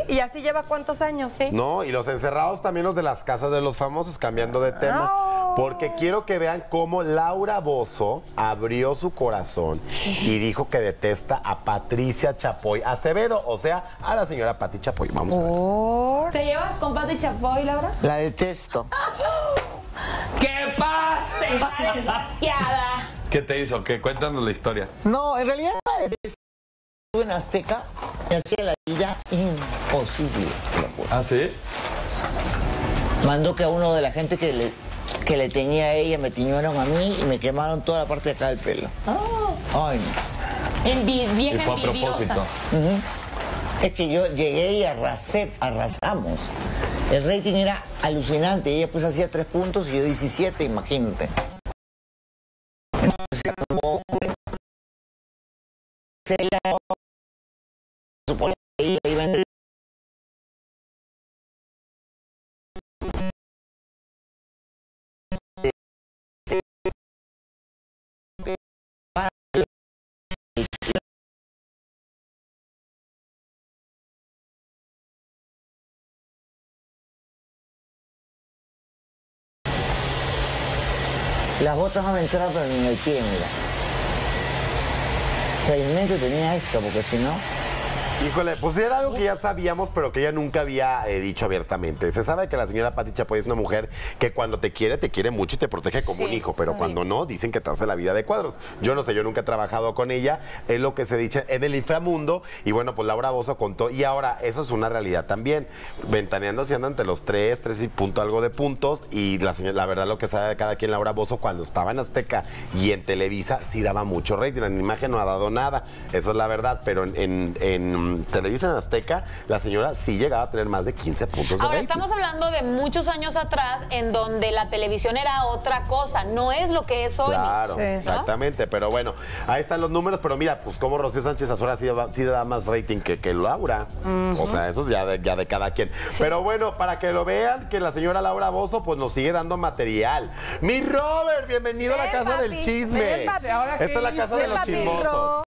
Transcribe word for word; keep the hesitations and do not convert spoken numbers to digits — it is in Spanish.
¿Y así lleva cuántos años? Sí. No, y los encerrados también los de las casas de los famosos, cambiando de tema. Oh. Porque quiero que vean cómo Laura Bozzo abrió su corazón y dijo que detesta a Patricia Chapoy Acevedo, o sea, a la señora Pati Chapoy. Vamos a ver. ¿Te llevas con Pati Chapoy, Laura? La detesto. ¡Qué pase, la desgraciada! ¿Qué te hizo? ¿Qué? Cuéntanos la historia. No, en realidad estuve en Azteca y hacía la vida imposible. ¿Ah, sí? Mandó que a uno de la gente que le, que le tenía a ella me tiñeron a mí y me quemaron toda la parte de acá del pelo. Oh. Ay, no. Envi vieja y fue a envidiosa. propósito. Uh-huh. Es que yo llegué y arrasé, arrasamos. El rating era alucinante. Ella pues hacía tres puntos y yo diecisiete, imagínate. Entonces, como se la supone que ella iba en las botas no me entraron pero ni en el pie, mira. Realmente tenía esto, porque si no... Híjole, pues era algo que ya sabíamos, pero que ella nunca había eh, dicho abiertamente. Se sabe que la señora Pati Chapoy es una mujer que cuando te quiere, te quiere mucho y te protege como sí, un hijo, pero sí. cuando no, dicen que te hace la vida de cuadros. Yo no sé, yo nunca he trabajado con ella, es lo que se dice en el inframundo, y bueno, pues Laura Bozzo contó, y ahora eso es una realidad también. Ventaneando se anda entre los tres, tres y punto algo de puntos, y la, señora, la verdad lo que sabe de cada quien, Laura Bozzo, cuando estaba en Azteca y en Televisa, sí daba mucho rating, en imagen no ha dado nada, eso es la verdad, pero en, en, en Televisa, en Azteca, la señora sí llegaba a tener más de quince puntos de Ahora, rating. estamos hablando de muchos años atrás en donde la televisión era otra cosa, no es lo que es hoy. Claro, sí, ¿no? exactamente, pero bueno, ahí están los números, pero mira, pues como Rocío Sánchez Azora sí, sí da más rating que, que Laura, uh-huh. O sea, eso es ya de, ya de cada quien. Sí. Pero bueno, para que lo vean, que la señora Laura Bozzo pues nos sigue dando material. Mi Robert, bienvenido ven, a la casa papi, del chisme. Ven, Esta es la casa de los chismosos.